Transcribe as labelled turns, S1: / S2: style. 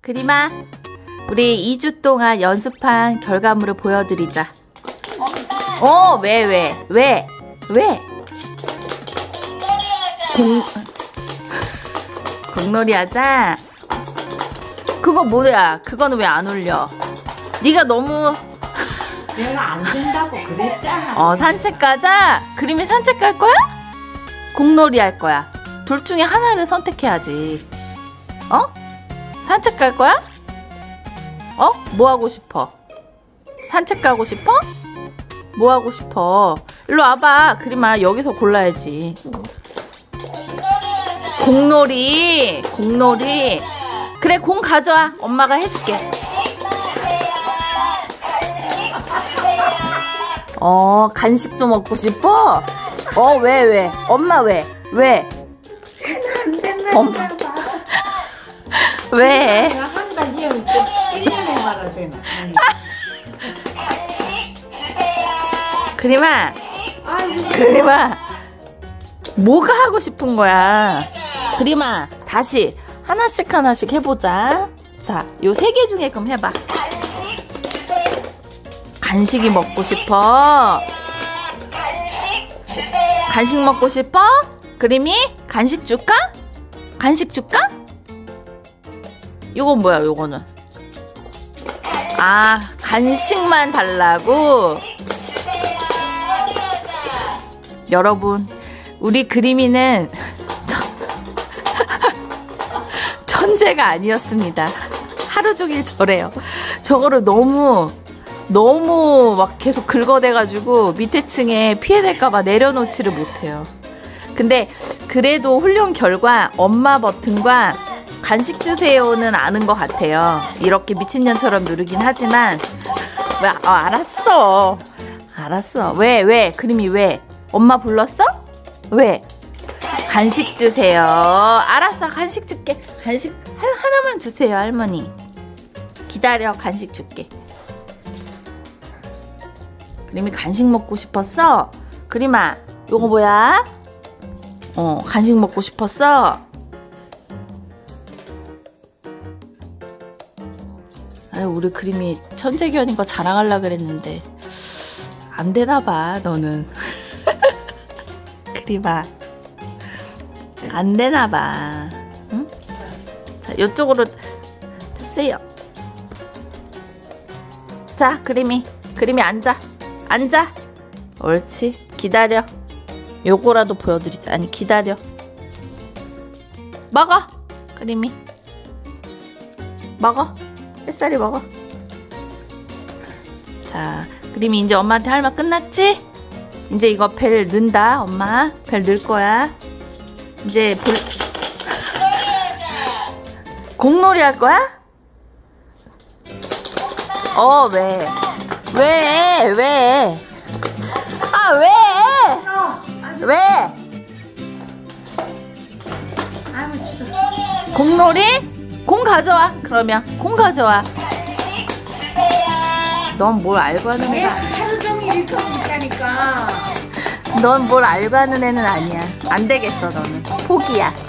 S1: 그림아, 우리 2주 동안 연습한 결과물을 보여드리자. 왜? 공놀이 하자. 그거 뭐야? 그거는 왜 안 올려? 네가 너무
S2: 내가 안 된다고 그랬잖아.
S1: 산책 가자. 그림이 산책 갈 거야? 공놀이 할 거야. 둘 중에 하나를 선택해야지. 산책 갈 거야? 뭐 하고 싶어? 산책 가고 싶어? 뭐 하고 싶어? 일로 와봐. 그림아, 여기서 골라야지. 공놀이. 그래, 공 가져와. 엄마가 해줄게. 간식도 먹고 싶어? 왜? 엄마 왜?
S2: 쟤는 안 된다니까.
S1: 왜?
S2: 내가 한다 니는 1년에 말아야 되나?
S1: 그림아, 뭐가 하고 싶은 거야? 그림아, 다시 하나씩 해보자. 자, 요 3개 중에 그럼 해봐. 간식이 먹고 싶어? 간식 먹고 싶어? 그림이? 간식 줄까? 요건 뭐야, 요거는? 간식만 달라고? 여러분, 우리 그림이는 천재가 아니었습니다. 하루 종일 저래요. 저거를 너무 막 계속 긁어대가지고 밑에 층에 피해될까봐 내려놓지를 못해요. 근데 그래도 훈련 결과 엄마 버튼과 간식 주세요는 아는 것 같아요. 이렇게 미친년처럼 누르긴 하지만 알았어. 왜? 그림이 왜? 엄마 불렀어? 왜? 간식 주세요. 알았어, 간식 줄게. 간식 하나만 주세요, 할머니. 기다려, 간식 줄게. 그림이 간식 먹고 싶었어? 그림아, 요거 뭐야? 간식 먹고 싶었어? 우리 그림이 천재견인 거 자랑하려고 그랬는데 안 되나봐, 너는. 그림아, 안 되나봐. 응? 자, 요쪽으로 주세요. 자, 그림이 앉아. 옳지. 기다려. 요거라도 보여드리자. 아니, 기다려. 먹어. 그림이 먹어. 햇살이 먹어. 자, 그림이 이제 엄마한테 할 말 끝났지? 이제 이거 벨 넣는다. 엄마 벨 넣을 거야. 이제 공놀이 할 거야? 왜? 왜? 공놀이? 공 가져와. 그러면 공 가져와. 넌 뭘 알고 하는 애가?
S2: 하루 종일 이렇게 있다니까.
S1: 넌 뭘 알고 하는 애는 아니야. 안 되겠어, 너는. 포기야.